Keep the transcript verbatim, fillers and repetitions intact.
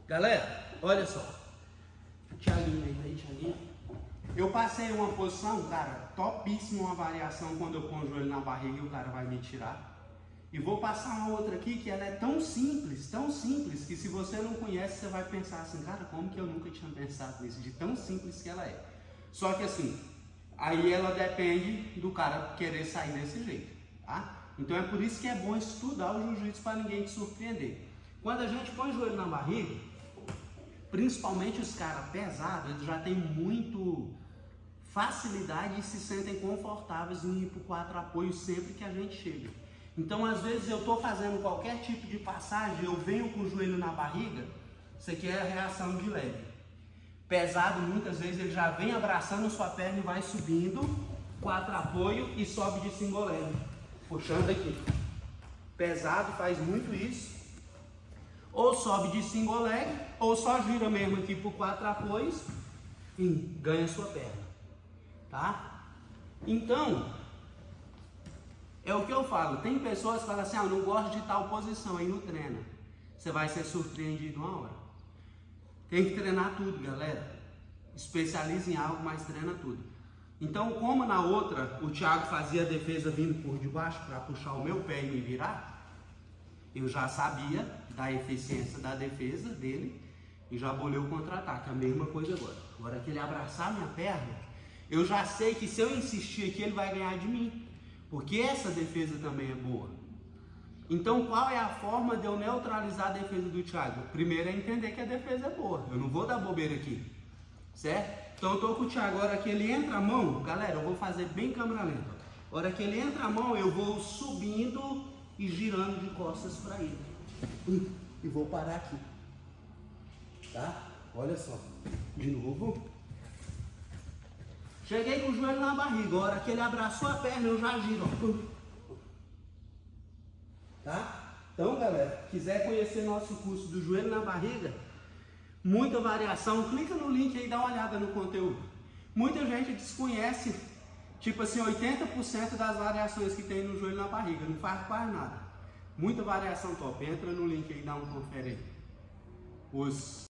Galera, olha só. Thiaguinho aí, Thiaguinho. Eu passei uma posição, cara, topíssima, uma variação quando eu ponho o joelho na barriga e o cara vai me tirar. E vou passar uma outra aqui que ela é tão simples, tão simples, que se você não conhece, você vai pensar assim, cara, como que eu nunca tinha pensado nisso, de tão simples que ela é. Só que assim, aí ela depende do cara querer sair desse jeito, tá? Então é por isso que é bom estudar o jiu-jitsu para ninguém te surpreender. Quando a gente põe o joelho na barriga, principalmente os caras pesados, eles já têm muito facilidade e se sentem confortáveis em ir para o quatro apoios sempre que a gente chega. Então, às vezes, eu estou fazendo qualquer tipo de passagem, eu venho com o joelho na barriga, isso aqui é a reação de leve. Pesado, muitas vezes, ele já vem abraçando sua perna e vai subindo, quatro apoio e sobe de single leg, puxando aqui. Pesado faz muito isso. Ou sobe de single leg, ou só gira mesmo aqui por quatro apoios e ganha sua perna, tá? Então, é o que eu falo, tem pessoas que falam assim, ah, eu não gosto de tal posição, aí não treina. Você vai ser surpreendido uma hora. Tem que treinar tudo, galera. Especializa em algo, mas treina tudo. Então, como na outra, o Thiago fazia a defesa vindo por debaixo para puxar o meu pé e me virar, eu já sabia da eficiência da defesa dele e já bolei o contra-ataque. A mesma coisa agora. Agora que ele abraçar minha perna, eu já sei que se eu insistir aqui, ele vai ganhar de mim. Porque essa defesa também é boa. Então, qual é a forma de eu neutralizar a defesa do Thiago? Primeiro é entender que a defesa é boa. Eu não vou dar bobeira aqui. Certo? Então, eu tô com o Thiago. A hora que ele entra a mão, galera, eu vou fazer bem câmera lenta. A hora que ele entra a mão, eu vou subindo e girando de costas para ele. E vou parar aqui. Tá? Olha só. De novo. Cheguei com o joelho na barriga, a hora que ele abraçou a perna, eu já giro, ó. Tá? Então, galera, quiser conhecer nosso curso do joelho na barriga, muita variação, clica no link aí e dá uma olhada no conteúdo. Muita gente desconhece, tipo assim, oitenta por cento das variações que tem no joelho na barriga, não faz quase nada. Muita variação top, entra no link aí e dá um confere aí. Os